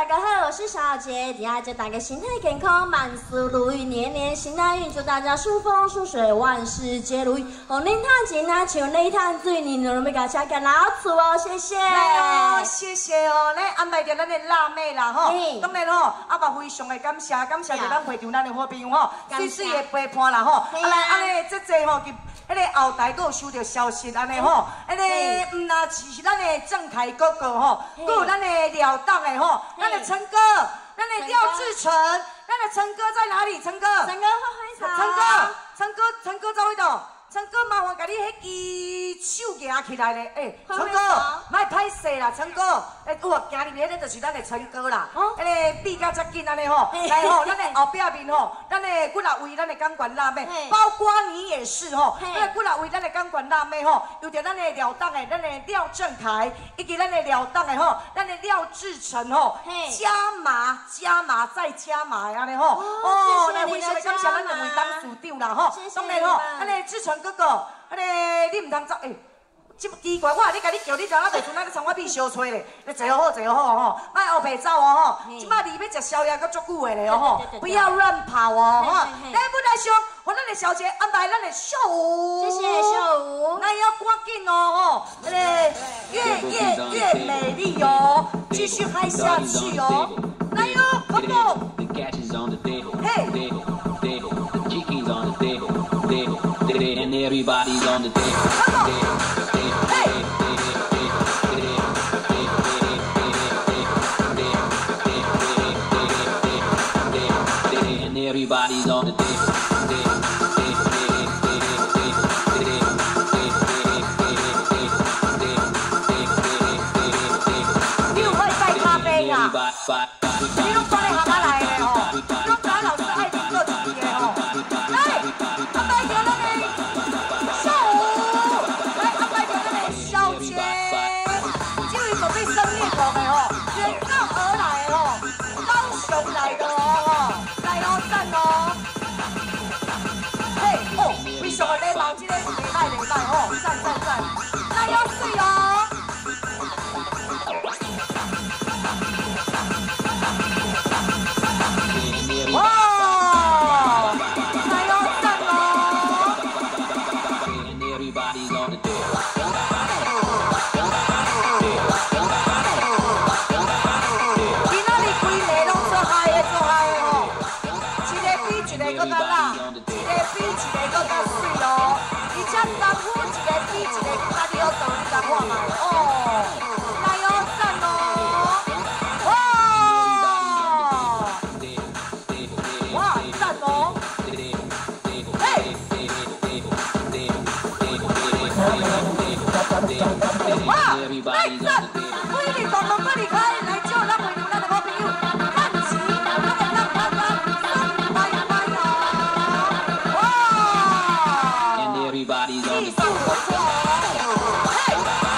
大家好，我是小姐，今天祝大家身体健康，万事如意，年年行大运，祝大家顺风顺水，万事皆如意。哦，恁赚钱啊，像恁赚水，你都要甲车干老厝哦，谢谢。 来哦，谢谢哦，来安排着咱的辣妹啦吼，当然吼，啊嘛非常的感谢着咱会场咱的好朋友吼，水水的陪伴啦吼，啊来安尼这吼，迄个后台佫有收到消息安尼吼，迄个那是咱的郑凯哥哥吼，佫有咱的了当的吼，咱的陈哥，咱的廖志成，咱的陈哥在哪里？陈哥， 陈哥快快陈哥在位倒？陈哥，麻烦甲你迄支手举起来咧，陈哥，莫歹势啦，陈哥，有今日迄个就是咱的陈哥啦，迄个比较遮紧安尼吼，来吼，咱的后壁面吼，咱的几若位咱的钢管辣妹，包括你也是吼，咱几若位咱的钢管辣妹吼，有着咱的了当的，咱的廖正凯，以及咱的了当的吼，咱的廖志成吼，加码再加码安尼吼，哦，来非常感谢咱两位董事长啦吼，当然吼，咱的志成哥哥，迄个你唔通走这奇怪，我你甲你叫你，怎啊袂像咱咧葱花米烧吹咧？你坐好吼，莫后背走哦吼。即摆离要食宵夜阁足久的咧哦吼，不要乱跑哦吼。来，不来上，和咱的小姐安排咱的秀舞。 谢谢秀舞。 那要赶紧哦吼，迄个越美丽哦，继续嗨下去哦。来哟，come on。嘿。And everybody's on the table. Hey. And everybody's on the table. 你有会带咖啡啊？你拢带来蛤蟆来的哦，你拢带老师爱听歌曲的哦。来，安排着咱的秀舞，来安排着咱的小姐，这位准备生日过的哦，远道而来的哦，高雄来的哦，来哦，赞哦。嘿哦，非常的礼貌，这个礼拜哦，赞，来哦，水哦。哇！来哦，赞哦！今仔日规暝拢做嗨的哦，一个比一个搁较辣，一个比一个搁较水哦，而且功夫一个比一个搁较了得，你甲看卖哦！来哦，赞哦！哇！赞哦！嘿！哇！来赞！规日动动搁离开，来叫咱回头咱的好朋友，看齐，咱们让大家松快快哦！哇！技术不错哦！嘿！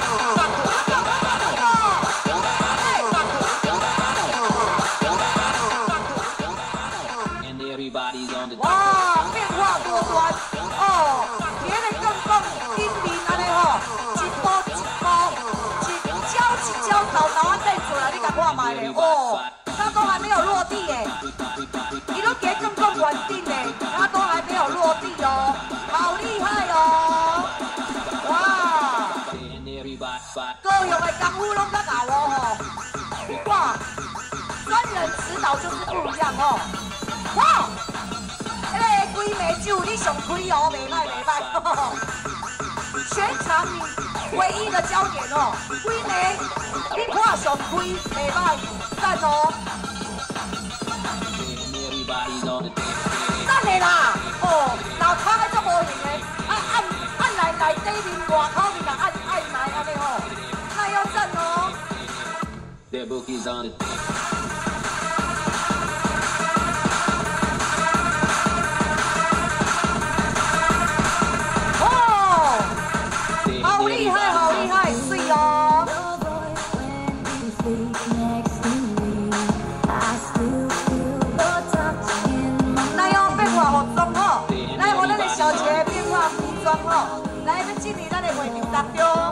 哇，变化多端哦，别的更更精明安尼吼，一波一跤倒啊带出来，你甲看卖咧哦，他都还没有落地耶，伊都加更稳定嘞，他都还没有落地哦，好厉害哦，哇，各样的功夫拢较牛哦吼，哇，专人指导就是不一样哦，哇！迄个规暝只有你上开哦，袂歹，全场你唯一的焦点哦，规暝你看上开袂歹，赞哦，赞的啦，哦，老汤的足无用的，按来内底面外口面甲按来安尼吼，那要赞哦。好厉害，水哦！来哦，变化服装哦，来，我咱的小姐变化服装哦，来，要进入咱的会场当中。